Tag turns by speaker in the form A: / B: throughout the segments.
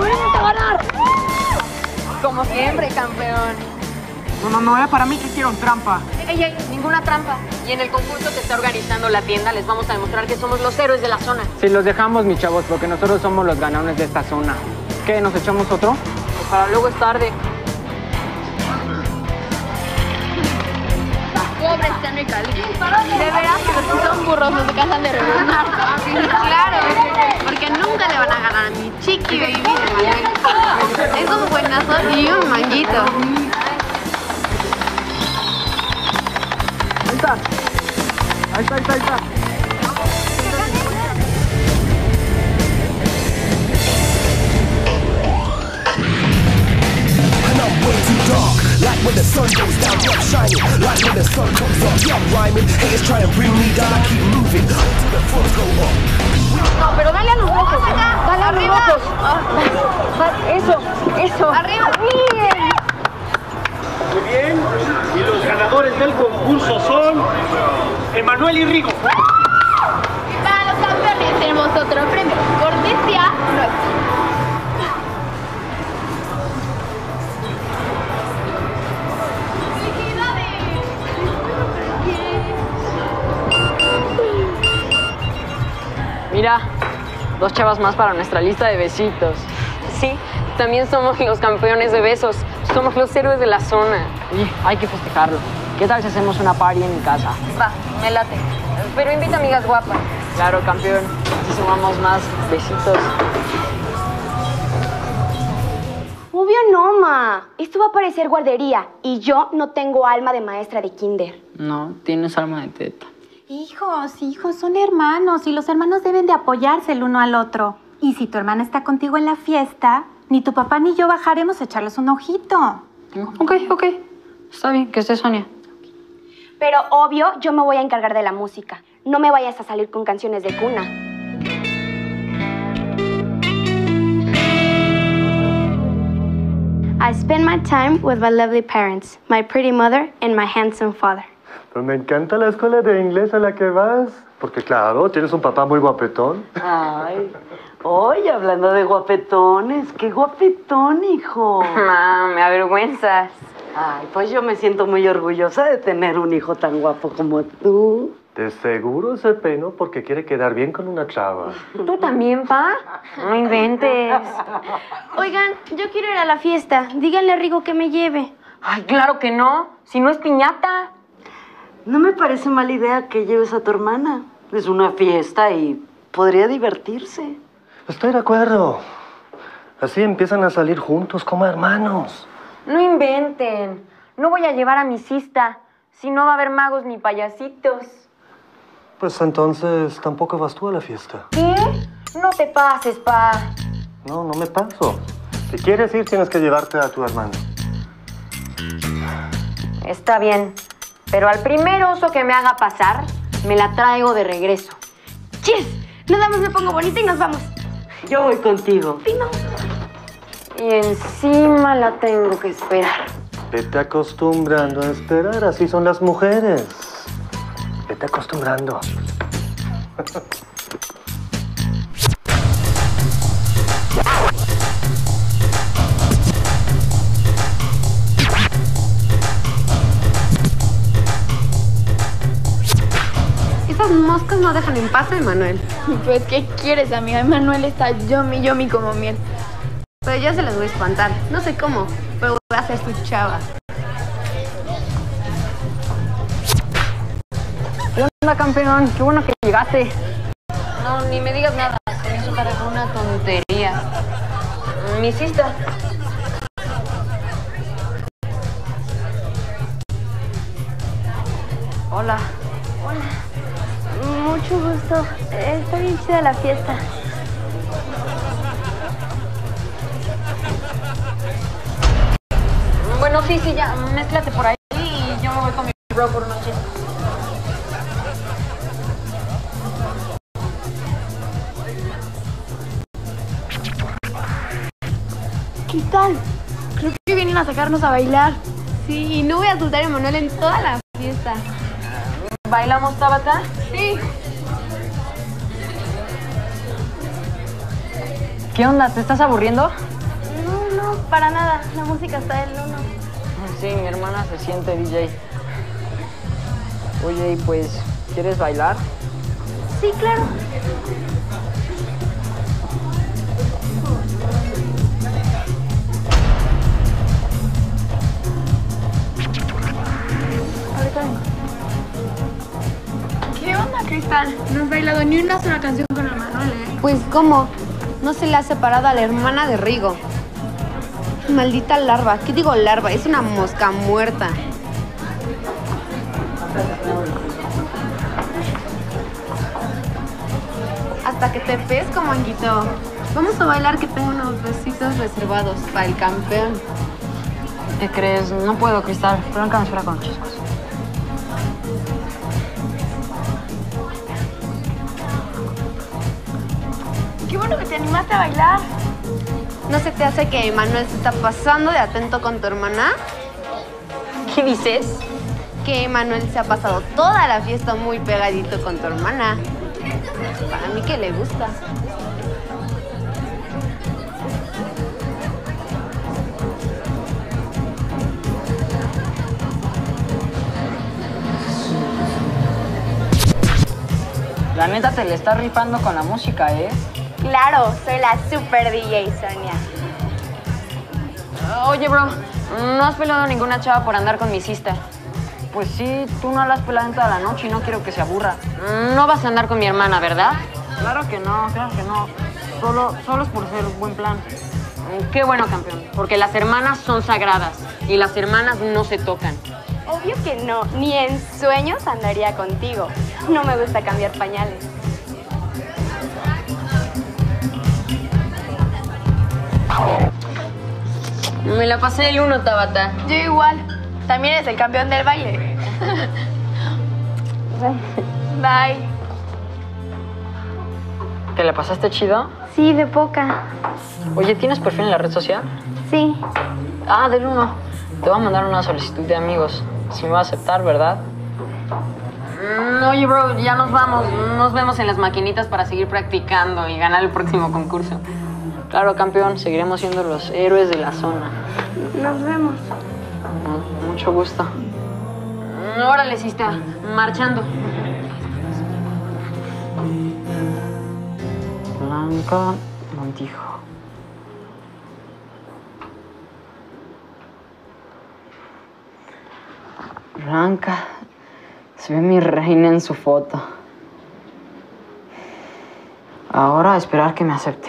A: ¡Venimos a ganar!
B: Como siempre, campeón.
C: No, para mí que hicieron trampa.
B: Ey, ninguna trampa. Y en el concurso que está organizando la tienda les vamos a demostrar que somos los héroes de la zona.
C: Si los dejamos, mis chavos, porque nosotros somos los ganadores de esta zona. ¿Qué, nos echamos otro?
B: Pues para luego es tarde.
A: Pobres Cano y Cali. De veras que los que son burros no se cansan de revolucionar. Claro, porque nunca le van a ganar a mi chiqui baby de Manuel. Es un buenazo y un manguito.
C: Ahí está.
D: Like when the sun goes down, I'm shining. Like when the sun comes up, yeah, I'm rhyming. Haters try to bring me down, I keep moving until the floors go up.
B: No, pero dale a los rojos. Dale a los rojos. Eso.
A: Arriba.
B: Bien.
E: Muy bien. Y los ganadores del concurso son Emanuel y Rigo.
A: Para los campeones tenemos otro premio. Cortesía nuestra.
B: Mira, 2 chavas más para nuestra lista de besitos. Sí, también somos los campeones de besos. Somos los héroes de la zona.
C: Oye, hay que festejarlo. ¿Qué tal si hacemos una party en mi casa?
B: Va, me late. Pero invita amigas guapas.
C: Claro, campeón. Si sumamos más besitos.
F: Obvio no, ma. Esto va a parecer guardería y yo no tengo alma de maestra de kinder.
C: No, tienes alma de teta.
G: Hijos, son hermanos y los hermanos deben de apoyarse el uno al otro. Y si tu hermana está contigo en la fiesta, ni tu papá ni yo bajaremos a echarles un ojito.
C: Ok. Está bien, que esté Sonia.
F: Pero obvio, yo me voy a encargar de la música. No me vayas a salir con canciones de cuna. I spend my time with my lovely parents, my pretty mother and my handsome father.
H: Pues me encanta la escuela de inglés a la que vas. Porque claro, tienes un papá muy guapetón.
I: Ay, oye, hablando de guapetones, qué guapetón, hijo.
B: Me avergüenzas.
I: Ay, pues yo me siento muy orgullosa de tener un hijo tan guapo como tú.
H: De seguro ese peno porque quiere quedar bien con una chava.
B: ¿Tú también, pa? No inventes.
F: Oigan, yo quiero ir a la fiesta. Díganle a Rigo que me lleve.
B: Ay, claro que no. Si no es piñata.
I: No me parece mala idea que lleves a tu hermana. Es una fiesta y podría divertirse.
H: Estoy de acuerdo. Así empiezan a salir juntos como hermanos.
B: No inventen. No voy a llevar a mi cista. Si no va a haber magos ni payasitos.
H: Pues entonces tampoco vas tú a la fiesta.
B: ¿Qué? No te pases, pa.
H: No me paso. Si quieres ir, tienes que llevarte a tu hermana.
B: Está bien. Pero al primer oso que me haga pasar, me la traigo de regreso.
F: ¡Chis! Nada más me pongo bonita y nos vamos.
I: Yo voy contigo.
F: Sí, no.
B: Y encima la tengo que esperar.
H: Vete acostumbrando a esperar. Así son las mujeres. Vete acostumbrando.
B: Esas moscas no dejan en paz a Emanuel.
A: Pues, ¿qué quieres, amiga? Emanuel está yomi como miel.
B: Pero ya se las voy a espantar. No sé cómo, pero voy a ser su chava.
C: ¿Qué onda, campeón? Qué bueno que llegaste.
B: No, ni me digas nada. Eso parece una tontería. Mi cista.
F: Hola. Mucho gusto. Está bien chida la fiesta.
B: Bueno, sí, ya. Mézclate por ahí y yo me voy con mi bro por unos chistes.
A: ¿Qué tal? Creo que vienen a sacarnos a bailar. Sí, y no voy a soltar a Emanuel en toda la fiesta.
B: ¿Bailamos, Tabata?
A: Sí.
C: ¿Qué onda? ¿Te estás aburriendo?
F: para nada. La música está del uno.
B: Sí, mi hermana se siente DJ. Oye, y pues, ¿quieres bailar?
F: Sí, claro.
A: ¿Qué onda, Cristal? No has bailado ni una sola canción con el Manuel, ¿eh?
F: Pues, ¿cómo? No se le ha separado a la hermana de Rigo. Maldita larva. ¿Qué digo larva? Es una mosca muerta. Hasta que te pesco, manguito. Vamos a bailar que tengo unos besitos reservados para el campeón.
B: ¿Qué crees? No puedo, Cristal. Franca me espera con los chicos.
A: Qué bueno que te animaste a bailar.
F: ¿No se te hace que Manuel se está pasando de atento con tu hermana?
B: ¿Qué dices?
F: Que Manuel se ha pasado toda la fiesta muy pegadito con tu hermana. Para mí que le gusta.
B: La neta te le está rifando con la música, ¿eh?
F: Claro, soy la super DJ, Sonia.
B: Oye, bro, ¿no has pelado a ninguna chava por andar con mi sister? Pues sí, tú no la has pelado en toda la noche y no quiero que se aburra. No vas a andar con mi hermana, ¿verdad? Claro que no, claro que no. Solo es por ser un buen plan. Qué bueno, campeón, porque las hermanas son sagradas y las hermanas no se tocan.
F: Obvio que no, ni en sueños andaría contigo. No me gusta cambiar pañales.
B: Me la pasé el uno, Tabata.
A: Yo igual. También eres el campeón del baile. Bye.
B: ¿Te la pasaste chido?
F: Sí, de poca.
B: Oye, ¿tienes perfil en la red social?
F: Sí.
B: Ah, del uno. Te voy a mandar una solicitud de amigos. Si me va a aceptar, ¿verdad? Oye, bro, ya nos vamos. Nos vemos en las maquinitas para seguir practicando y ganar el próximo concurso. Claro, campeón, seguiremos siendo los héroes de la zona.
F: Nos vemos.
B: Mucho gusto. Órale, Sista, marchando. Blanca Montijo. Blanca, se ve mi reina en su foto. Ahora a esperar que me acepte.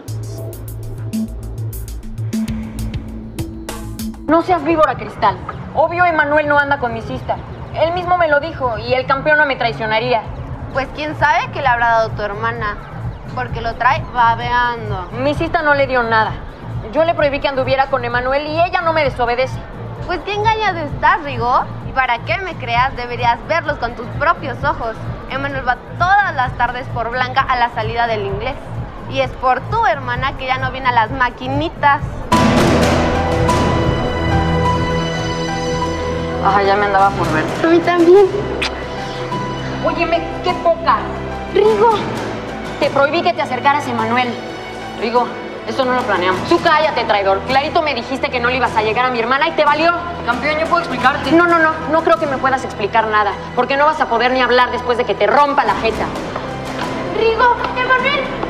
B: No seas víbora, Cristal. Obvio, Emanuel no anda con mi sister. Él mismo me lo dijo y el campeón no me traicionaría.
F: Pues quién sabe qué le habrá dado tu hermana. Porque lo trae babeando.
B: Mi sister no le dio nada. Yo le prohibí que anduviera con Emanuel y ella no me desobedece.
F: Pues qué engañado estás, Rigo. Y para que me creas, deberías verlos con tus propios ojos. Emanuel va todas las tardes por Blanca a la salida del inglés. Y es por tu hermana que ya no viene a las maquinitas.
B: Ah, ya me andaba por ver.
F: A mí también.
B: Óyeme, qué poca.
F: Rigo.
B: Te prohibí que te acercaras a Emanuel. Rigo, esto no lo planeamos. Tú cállate, traidor. Clarito me dijiste que no le ibas a llegar a mi hermana y te valió. Campeón, yo puedo explicarte. No creo que me puedas explicar nada. Porque no vas a poder ni hablar después de que te rompa la jeta.
F: Rigo, Emanuel.